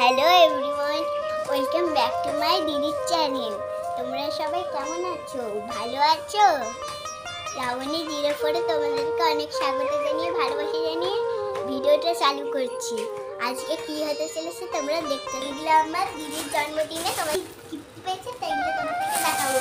Hello everyone, welcome back to my দিদির channel. তোমরা সবাই কেমন আছো? ভালো আছো? laboni04 তোমাদেরকে অনেক স্বাগত জানিয়ে ভালোবাসা জানিয়ে ভিডিওটা চালু করছি। আজকে কি হতে চলেছে তোমরা দেখতে দিলে আমার দিদির জন্মদিনে সবাই গিফট পেয়েছে, তাইগুলো তোমাদেরকে দেখাবো।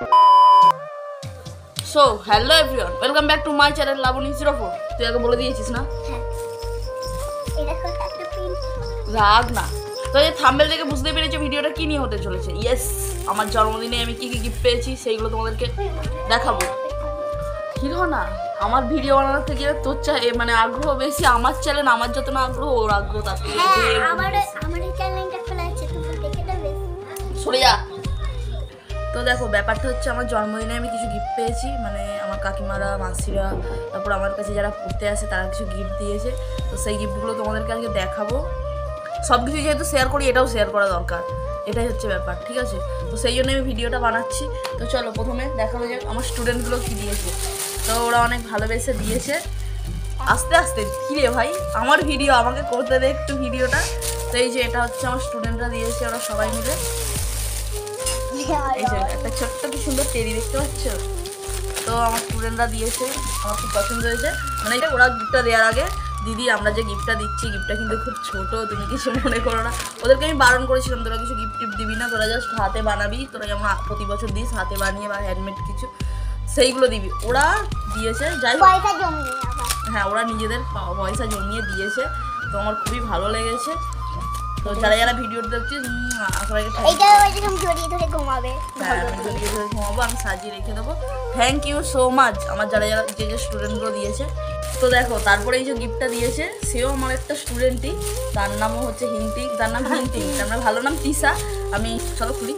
So hello everyone, welcome back to my channel laboni04। তুই আগে বলে দিয়েছিস না? হ্যাঁ, এটা একটা প্রিন্ট। রাগ না, তো এই থাম্বনেল দেখে বুঝতে পেরেছো ভিডিওটা কি নিয়ে হতে চলেছে। ইয়েস, আমার জন্মদিনে আমি কি কি গিফট পেয়েছি সেইগুলো তোমাদেরকে দেখাবো। কি না, আমার ভিডিও বানানোর থেকে তোর মানে আগ্রহ বেশি আমার চ্যানেল, আমার যত না আগ্রহ ওর আগ্রহ তার থেকে। আমার চ্যানেলটা খোলা আছে, তুমি দেখে দাও। সরে যা। তো দেখো, ব্যাপারটা হচ্ছে আমার জন্মদিনে আমি কিছু গিফট পেয়েছি, মানে আমার কাকিমারা, মাসিরা, তারপর আমার কাছে যারা পড়তে আসে তারা কিছু গিফট দিয়েছে। তো সেই গিফটগুলো তোমাদেরকে আজকে দেখাবো। সব কিছু যেহেতু শেয়ার করি, এটাও শেয়ার করা দরকার, এটাই হচ্ছে ব্যাপার, ঠিক আছে? তো সেই জন্য আমি ভিডিওটা বানাচ্ছি। তো চলো প্রথমে দেখানো যাক আমার স্টুডেন্টগুলো কী দিয়েছে। তো ওরা অনেক ভালোবেসে দিয়েছে। আস্তে আস্তে ধীরে ভাই, আমার ভিডিও আমাকে করতে দে একটু ভিডিওটা। তো এই যে এটা হচ্ছে আমার স্টুডেন্টরা দিয়েছে, ওরা সবাই মিলে। এই যে একটা ছোট্ট কি সুন্দর টেরি দেখতে পাচ্ছ? তো আমার স্টুডেন্টরা দিয়েছে, আমার খুব পছন্দ হয়েছে। মানে এটা ওরা গিফটটা দেওয়ার আগে, দিদি আমরা যে গিফটটা দিচ্ছি, গিফটটা কিন্তু খুব ছোট, তুমি কিছু মনে করো না। ওদেরকে আমি বারণ করেছিলাম তোরা কিছু গিফট টিফট দিবি না, তোরা জাস্ট হাতে বানাবি, তোরা যেমন প্রতি বছর দিস হাতে বানিয়ে বা হ্যান্ডমেড কিছু, সেইগুলো দিবি। ওরা দিয়েছে, যাই হোক, হ্যাঁ ওরা নিজেদের পয়সা জমিয়ে দিয়েছে। তো আমার খুবই ভালো লেগেছে। তো যারা যারা ভিডিও দেখছি জড়িয়ে ধরে ঘুমাবে, ঘুমাবো, আমি সাজিয়ে রেখে দেবো। থ্যাংক ইউ সো মাচ আমার যারা যারা যে স্টুডেন্টগুলো দিয়েছে। তো দেখো, তারপরে এই যে গিফটটা দিয়েছে সেও আমার একটা স্টুডেন্টই, তার নামও হচ্ছে হিন্টি, তার নাম হিন্টি, আমার ভালো নাম তিশা। আমি চলো খুলি,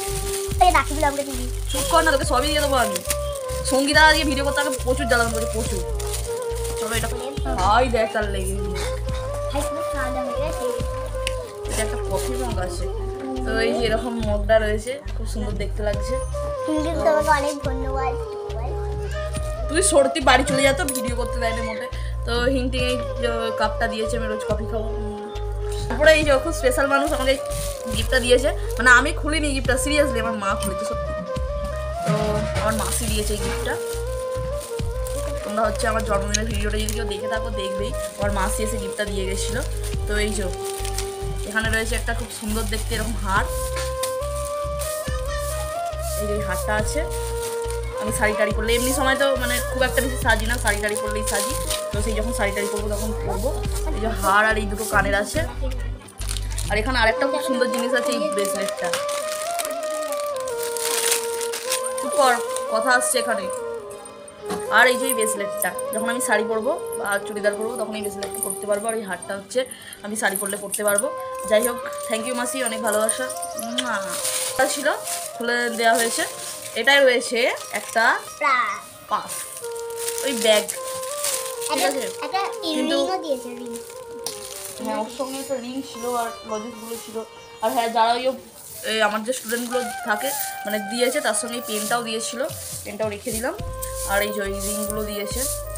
চুপ কর না, তোকে সবই দিয়ে দেবো আমি। সঙ্গীতা আজকে ভিডিও করতে আমাকে প্রচুর জ্বালানো করছে, প্রচুর। চলো এটা হাই দেখ, তার লেগে এটা একটা কফি মগ আছে। তো এই যে এরকম মগটা রয়েছে, খুব সুন্দর দেখতে লাগছে। অনেক ধন্যবাদ। তুই সরতি বাড়ি চলে যেত, ভিডিও করতে দেয়নি মোটে। তো হিংটিং এই কাপটা দিয়েছে, আমি রোজ কফি খাবো। তারপরে এই যে খুব স্পেশাল মানুষ আমাকে গিফটটা দিয়েছে, মানে আমি খুলিনি গিফটটা, সিরিয়াসলি আমার মা খুলেছে সত্যি। তো আমার মাসি দিয়েছে এই গিফটটা। তোমরা হচ্ছে আমার জন্মদিনের ভিডিওটা যদি কেউ দেখে থাকো দেখবেই, আমার মাসি এসে গিফটটা দিয়ে গেছিলো। তো এই যে এখানে রয়েছে একটা খুব সুন্দর দেখতে এরকম হার। এই যে হারটা আছে, আমি শাড়ি টাড়ি পরলে, এমনি সময় তো মানে খুব একটা বেশি সাজি না, শাড়ি টাড়ি পরলেই সাজি। তো সেই যখন শাড়ি টাড়ি পরবো তখন পরবো। এই যে হার আর এই দুটো কানের আছে। আর এখানে আরেকটা খুব সুন্দর জিনিস আছে, এই ব্রেসলেটটা। চুপ কর, কথা আসছে এখানে। আর এই যে এই ব্রেসলেটটা, যখন আমি শাড়ি পরবো বা চুড়িদার পরবো তখন এই ব্রেসলেটটা পরতে পারবো। আর এই হারটা হচ্ছে আমি শাড়ি পরলে পরতে পারবো। যাই হোক, থ্যাংক ইউ মাসি, অনেক ভালোবাসা ছিল, খুলে দেওয়া হয়েছে। এটাই রয়েছে একটা পাস, ওই ব্যাগ, ঠিক আছে? কিন্তু হ্যাঁ, ওর সঙ্গে একটা রিং ছিল আর লজেসগুলো ছিল। আর হ্যাঁ, যারা ওই আমার যে স্টুডেন্টগুলো থাকে মানে দিয়েছে, তার সঙ্গে এই পেনটাও দিয়েছিল, পেনটাও রেখে দিলাম। আর এই যে ওই রিংগুলো দিয়েছে।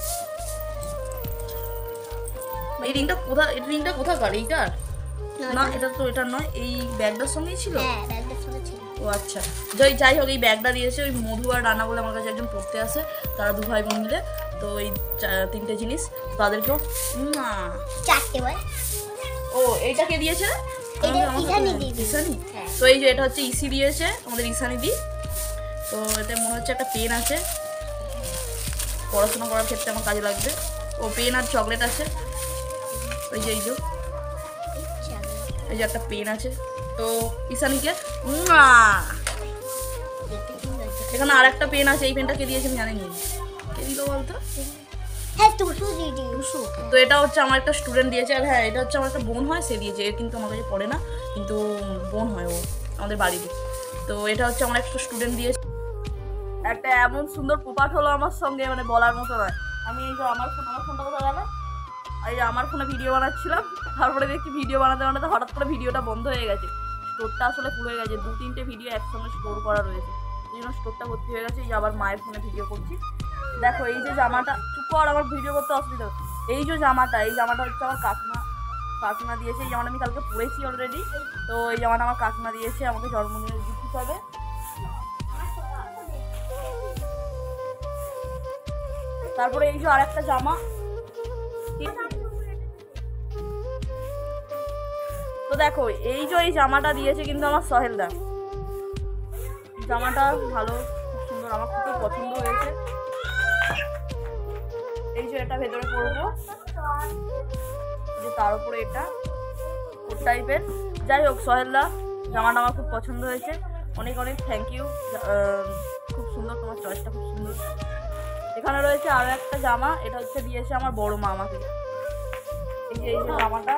এই রিংটা কোথায়, এই রিংটা কোথাকার? এইটার না, এটা তো এটার নয়, এই ব্যাগটার সঙ্গেই ছিল। ও আচ্ছা, যাই হোক, এই ব্যাগটা দিয়েছে ওই মধু আর রানা বলে আমার কাছে একজন পড়তে আসে, তারা দু ভাই বোন মিলে। তো এই তিনটে জিনিস তাদেরকেও চারটে বল। ও এইটা কে দিয়েছে? ইসানি। তো এই যে এটা হচ্ছে ইসি দিয়েছে, আমাদের ইসানি দি। তো এতে মনে হচ্ছে একটা পেন আছে, পড়াশোনা করার ক্ষেত্রে আমার কাজে লাগবে। ও পেন আর চকলেট আছে। ওই যে এই যে একটা পেন আছে। তো ইসানিকে এখানে আর একটা পেন আছে, এই পেনটা কে দিয়েছে আমি জানিনি, কে দিল বলতো? তো এটা হচ্ছে আমার একটা স্টুডেন্ট দিয়েছে। আর হ্যাঁ, এটা হচ্ছে আমার একটা বোন হয়, সে দিয়েছে। এর কিন্তু আমার কাছে পড়ে না, কিন্তু বোন হয় ও আমাদের বাড়িতে। তো এটা হচ্ছে আমার একটা স্টুডেন্ট দিয়েছে। একটা এমন সুন্দর পোপাট হলো আমার সঙ্গে, মানে বলার মতো নয়। আমি এই যে আমার ফোনটা কোথায় গেল, এই যে আমার ফোনে ভিডিও বানাচ্ছিলাম, তারপরে দেখছি ভিডিও বানাতে বানাতে হঠাৎ করে ভিডিওটা বন্ধ হয়ে গেছে। স্টোরটা আসলে ফুল হয়ে গেছে, 2-3টে ভিডিও একসঙ্গে স্টোর করা রয়েছে, এই জন্য স্টোরটা ভর্তি হয়ে গেছে। এই যে আবার মায়ের ফোনে ভিডিও করছি। দেখো এই যে জামাটা, চুপ কর, আমার ভিডিও করতে অসুবিধা। এই যে জামাটা, এই জামাটা হচ্ছে আমার কাকিমা কাকিমা দিয়েছে। এই জামাটা আমি কালকে পরেছি অলরেডি। তো এই জামাটা আমার কাকিমা দিয়েছে আমাকে জন্মদিনের গিফট হিসাবে। তারপরে এই যে আরেকটা জামা, তো দেখো এই যে এই জামাটা দিয়েছে কিন্তু আমার সহেলদা। জামাটা ভালো, খুব সুন্দর, আমার খুব পছন্দ হয়েছে। এই যে এটা ভেতরে পরবো, যে তার উপরে এটা কোট টাইপের। যাই হোক সহেলদা, জামাটা আমার খুব পছন্দ হয়েছে, অনেক অনেক থ্যাংক ইউ। খুব সুন্দর, তোমার চয়েসটা খুব সুন্দর। এখানে রয়েছে আরও একটা জামা, এটা হচ্ছে দিয়েছে আমার বড় মা আমাকে। এই যে জামাটা,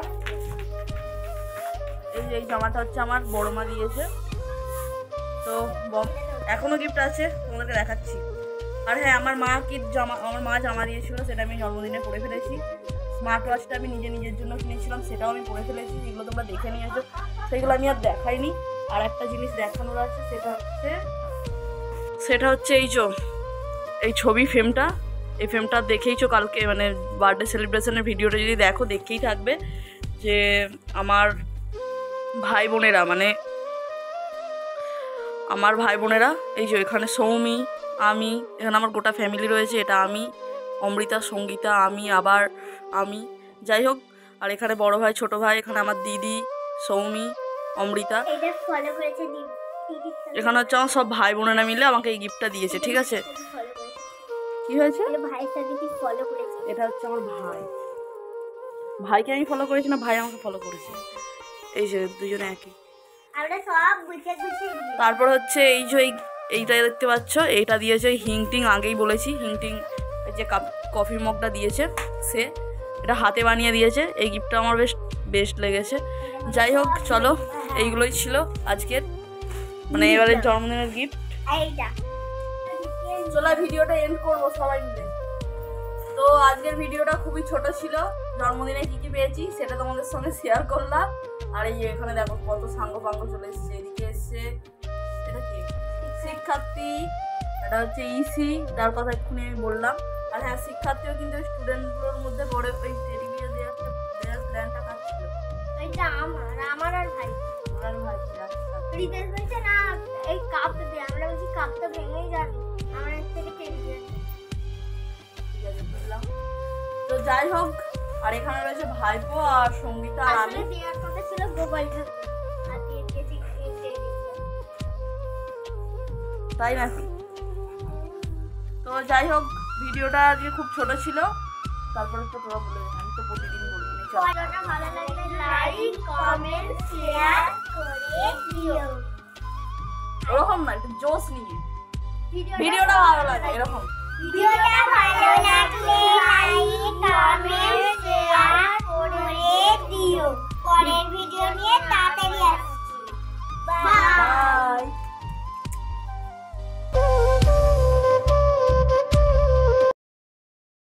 এই জামাটা হচ্ছে আমার বড় মা দিয়েছে। তো এখনো গিফট আছে, তোমাদেরকে দেখাচ্ছি। আর হ্যাঁ, আমার মা জামা দিয়েছিল, সেটা আমি জন্মদিনে পরে ফেলেছি। স্মার্ট ওয়াচটা আমি নিজের জন্য কিনেছিলাম, সেটাও আমি পরে ফেলেছি। যেগুলো তোমরা দেখে নিয়েছো সেগুলো আমি আর দেখাইনি। আর একটা জিনিস দেখানোর আছে, সেটা হচ্ছে এই ছবি ফ্রেমটা। এই ফ্রেমটা দেখেইছো কালকে, মানে বার্থডে সেলিব্রেশনের ভিডিওটা যদি দেখো দেখেই থাকবে যে আমার ভাই বোনেরা এই যে এখানে সৌমি, আমি, এখানে আমার গোটা ফ্যামিলি রয়েছে। এটা আমি, অমৃতা, সঙ্গীতা, আমি, যাই হোক। আর এখানে বড় ভাই, ছোট ভাই, এখানে আমার দিদি, সৌমি, অমৃতা। এখানে হচ্ছে আমার সব ভাই বোনেরা মিলে আমাকে এই গিফটটা দিয়েছে, ঠিক আছে? কি হয়েছে? এটা হচ্ছে আমার ভাইকে আমি ফলো করেছি না ভাই আমাকে ফলো করেছে, এই যে দুজনে একই। তারপর হচ্ছে এইটা দেখতে পাচ্ছ, এইটা দিয়েছে হিংটিং। আগেই বলেছি হিংটিং, এই যে কফি মগটা দিয়েছে সে, এটা হাতে বানিয়ে দিয়েছে। এই গিফটটা আমার বেস্ট লেগেছে। যাই হোক, চলো, এইগুলোই ছিল আজকের, মানে এবারের জন্মদিনের গিফট। চলো ভিডিওটা এন্ড করবো সবাই মিলে। তো আজকের ভিডিওটা খুবই ছোট ছিল, জন্মদিনে কি পেয়েছি সেটা তোমাদের সঙ্গে শেয়ার করলাম। আর এই এখানে দেখো কত সাঙ্গ পাঙ্গ চলে এসছে, এদিকে এসছে, এটা কি শিক্ষার্থী, এটা হচ্ছে ইসি, তার কথা এক্ষুনি আমি বললাম। আর হ্যাঁ, শিক্ষার্থীও কিন্তু স্টুডেন্টগুলোর মধ্যে বড় ওই টেডি বিয়ার দেওয়ার প্ল্যানটা কাটছিল। এটা আমার আর ভাই রিতেশ বলছে না এই কাপটা দিয়ে, আমরা বলছি কাপটা ভেঙেই যাবে, আমার থেকে টেডি বিয়ার। ঠিক আছে, বুঝলাম। তো যাই হোক, আর এখানে রয়েছে ভাইপো আর সঙ্গীতা আর আমি। দেওয়ার কথা ছিল গোপালটা, আর দিয়ে দিয়েছি টেডি বিয়ার। তাই নাকি? তো যাই হোক, ভিডিওটা আজকে খুব ছোট ছিল। তারপরে তো তোরা বলে, আমি তো প্রতিদিন বলি। ভিডিওটা ভালো লাগলে লাইক, কমেন্ট, শেয়ার করে দিও। ওরকম না, একটু জোশ নিয়ে ভিডিওটা ভালো লাগে এরকম। ভিডিওটা ভালো লাগলে লাইক, কমেন্ট